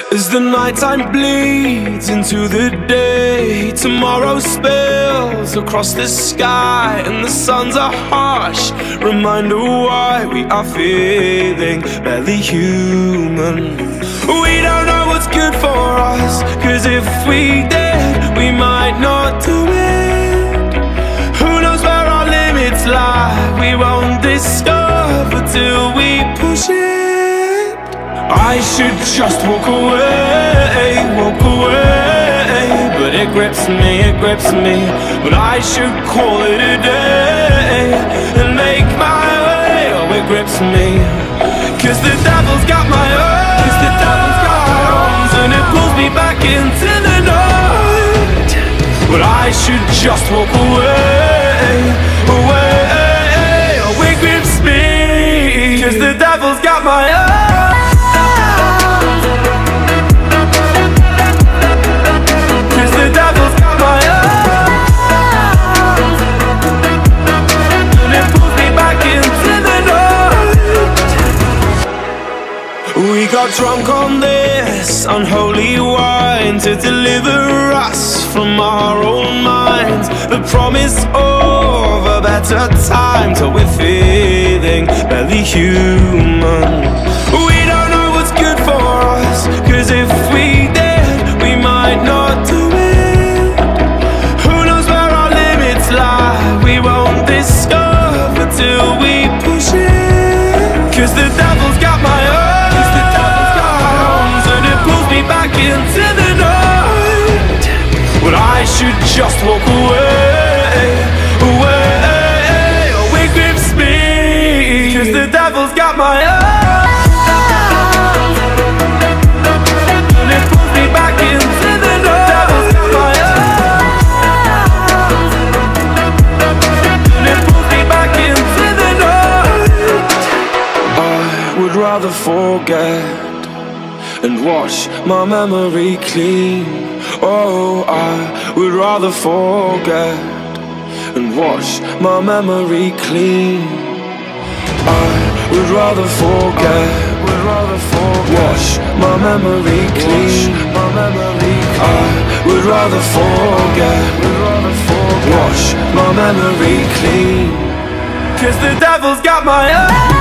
As the nighttime bleeds into the day, tomorrow spills across the sky, and the suns are harsh reminder why we are feeling barely human. We don't know what's good for us, 'cause if we did, we might not do it. Who knows where our limits lie? We won't discover till we push it. I should just walk away, but it grips me. But I should call it a day and make my way. Oh, it grips me, 'cause the devil's got my arms, and it pulls me back into the night. But I should just walk away. Oh, it grips me, 'cause the devil's got my arms. We got drunk on this unholy wine to deliver us from our own minds. The promise of a better time till we're feeling barely human. We don't know what's good for us, 'cause if we did, we might not do it. Who knows where our limits lie? We won't discover till we push it. 'Cause the devil's got my back into the night. But I should just walk away. Oh, it grips me, 'cause the devil's got my arms, and it pulls me back into the night. Devil's got my arms, and it pulls me back into the night. I would rather forget and wash my memory clean. Oh, I would rather forget and wash my memory clean. I would rather forget, wash my memory clean. I would rather forget, wash my memory clean. 'Cause the devil's got my